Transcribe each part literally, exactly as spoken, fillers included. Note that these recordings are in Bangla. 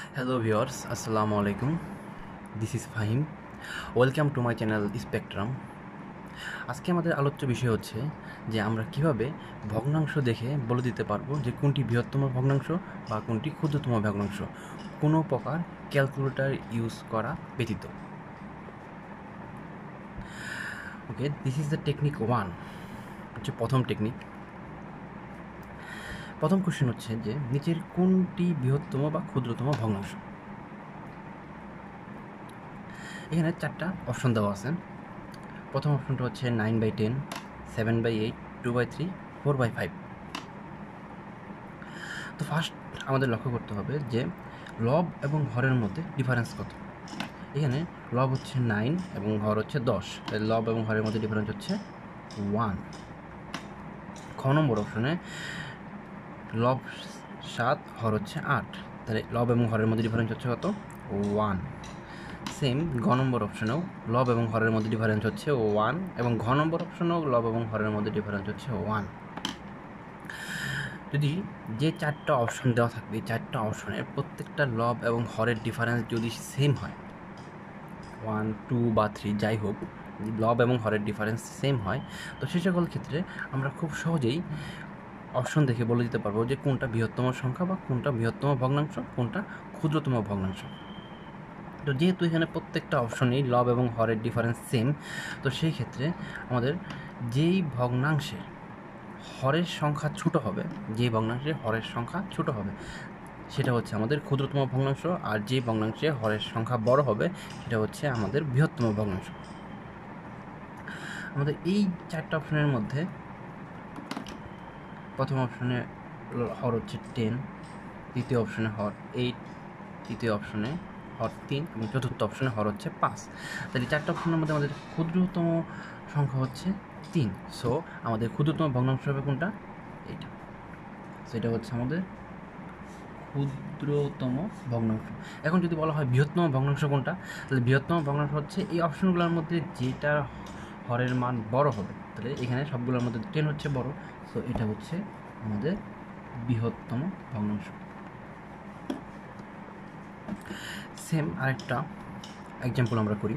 Hello viewers, Assalamu alaikum. This is Fahim. Welcome to my channel Spectrum. আজকে আমাদের আলোচ্য বিষয় হচ্ছে যে আমরা কিভাবে ভগ্নাংশ দেখে বলে দিতে পারবো যে কোনটি বৃহত্তম ভগ্নাংশ বা কোনটি ক্ষুদ্রতম ভগ্নাংশ কোনো প্রকার ক্যালকুলেটর ইউজ করা ব্যতীত। Okay, this is the technique one, হচ্ছে প্রথম টেকনিক। প্রথম কোশ্চেন হচ্ছে যে নিচের কোনটি বৃহত্তম বা ক্ষুদ্রতম ভগ্নাংশ। এখানে চারটা অপশন দেওয়া আছে। প্রথম অপশনটা হচ্ছে nine by ten, seven by eight, two by three, four by five. তো ফার্স্ট আমাদের লক্ষ্য করতে হবে যে লব এবং হরের মধ্যে ডিফারেন্স কত। এখানে লব হচ্ছে নাইন এবং হর হচ্ছে দশ, লব এবং হরের মধ্যে ডিফারেন্স হচ্ছে ওয়ান। খ নম্বর অপশনে লব সাত, হর হচ্ছে আট, তাহলে লব এবং হরের মধ্যে ডিফারেন্স হচ্ছে কত? ওয়ান। সেম ঘ নম্বর অপশনেও লব এবং হরের মধ্যে ডিফারেন্স হচ্ছে ওয়ান, এবং ঘ নম্বর অপশনেও লব এবং হরের মধ্যে ডিফারেন্স হচ্ছে ওয়ান। যদি যে চারটা অপশন দেওয়া থাকবে এই চারটা অপশনের প্রত্যেকটা লব এবং হরের ডিফারেন্স যদি সেম হয়, ওয়ান, টু বা থ্রি যাই হোক, লব এবং হরের ডিফারেন্স সেম হয়, তো সে সকল ক্ষেত্রে আমরা খুব সহজেই অপশন দেখে বলে দিতে পারবো যে কোনটা বৃহত্তম সংখ্যা বা কোনটা বৃহত্তম ভগ্নাংশ, কোনটা ক্ষুদ্রতম ভগ্নাংশ। তো যেহেতু এখানে প্রত্যেকটা অপশনেই লব এবং হরের ডিফারেন্স সেম, তো সেই ক্ষেত্রে আমাদের যেই ভগ্নাংশের হরের সংখ্যা ছোট হবে, যেই ভগ্নাংশের হরের সংখ্যা ছোট হবে সেটা হচ্ছে আমাদের ক্ষুদ্রতম ভগ্নাংশ, আর যে ভগ্নাংশে হরের সংখ্যা বড় হবে সেটা হচ্ছে আমাদের বৃহত্তম ভগ্নাংশ। আমাদের এই চারটা অপশনের মধ্যে প্রথম অপশনে হর হচ্ছে টেন, দ্বিতীয় অপশনে হর এইট, তৃতীয় অপশনে হর তিন এবং চতুর্থ অপশনে হর হচ্ছে পাঁচ। তাহলে চারটা অপশনের মধ্যে আমাদের ক্ষুদ্রতম সংখ্যা হচ্ছে তিন। সো আমাদের ক্ষুদ্রতম ভগ্নাংশ হবে কোনটা? এইটা। সেটা হচ্ছে আমাদের ক্ষুদ্রতম ভগ্নাংশ। এখন যদি বলা হয় বৃহত্তম ভগ্নাংশ কোনটা, তাহলে বৃহত্তম ভগ্নাংশ হচ্ছে এই অপশনগুলোর মধ্যে যেটা হরের মান বড় হবে। তাহলে এখানে সবগুলোর মধ্যে টেন হচ্ছে বড়, সো এটা হচ্ছে আমাদের বৃহত্তম ভগ্নাংশ। সেম আরেকটা এক্সাম্পল আমরা করি।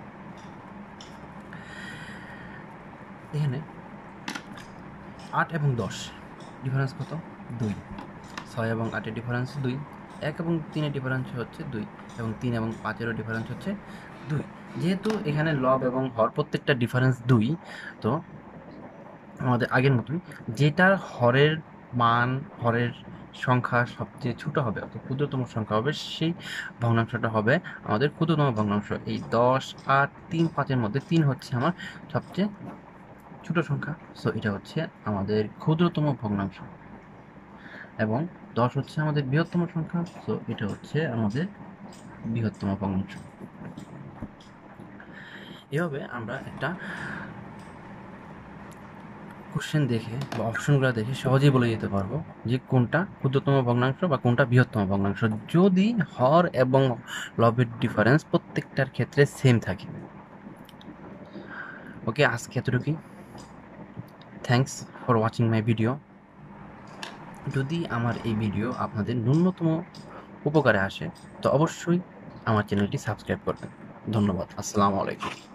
এখানে আট এবং দশ ডিফারেন্স কত? দুই। ছয় এবং আটের ডিফারেন্স দুই, এক এবং তিনের ডিফারেন্স হচ্ছে দুই, এবং তিন এবং পাঁচেরও ডিফারেন্স হচ্ছে দুই। যেহেতু এখানে লব এবং হর প্রত্যেকটা ডিফারেন্স দুই, তো আমাদের আগের মতোই যেটার হরের মান, হরের সংখ্যা সবচেয়ে ছোটো হবে, অর্থাৎ ক্ষুদ্রতম সংখ্যা হবে, সেই ভগ্নাংশটা হবে আমাদের ক্ষুদ্রতম ভগ্নাংশ। এই দশ, আট, তিন, পাঁচের মধ্যে তিন হচ্ছে আমার সবচেয়ে ছোট সংখ্যা, সো এটা হচ্ছে আমাদের ক্ষুদ্রতম ভগ্নাংশ, এবং দশ হচ্ছে আমাদের বৃহত্তম সংখ্যা, সো এটা হচ্ছে আমাদের বৃহত্তম ভগ্নাংশ। এভাবে আমরা একটা কোশ্চেন দেখে বা অপশনগুলো দেখে সহজেই বলে দিতে পারবো যে কোনটা ক্ষুদ্রতম ভগ্নাংশ বা কোনটা বৃহত্তম ভগ্নাংশ, যদি হর এবং লবের ডিফারেন্স প্রত্যেকটার ক্ষেত্রে সেম থাকে। ওকে, আজকে এতটুকুই। Thanks for watching my video. যদি আমার এই ভিডিও আপনাদের ন্যূনতম উপকারে আসে তো অবশ্যই আমার চ্যানেলটি সাবস্ক্রাইব করবেন। ধন্যবাদ। আসসালামু আলাইকুম।